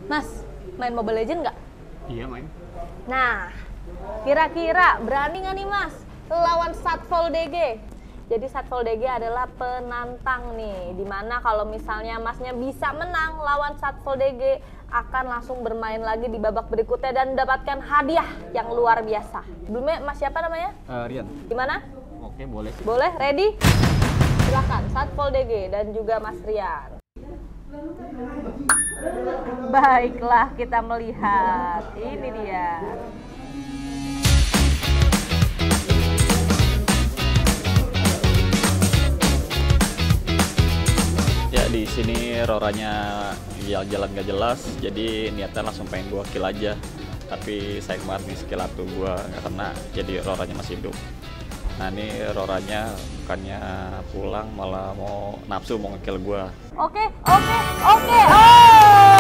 Mas, main Mobile Legends nggak? Iya main. Nah, kira-kira berani nggak nih Mas lawan Satpol DG? Jadi Satpol DG adalah penantang nih, dimana kalau misalnya Masnya bisa menang lawan Satpol DG, akan langsung bermain lagi di babak berikutnya dan mendapatkan hadiah yang luar biasa. Sebelumnya Mas siapa namanya? Rian. Gimana? Oke, boleh sih. Boleh? Ready? Silakan Satpol DG dan juga Mas Rian. Baiklah, kita melihat. Ini dia. Ya di sini roranya jalan gak jelas, jadi niatnya langsung pengen gua kill aja. Tapi sayang banget nih skill 1 gua nggak kena, jadi roranya masih hidup. Nah ini roranya bukannya pulang malah mau nafsu mau nge-kill gua. Oke. Oh!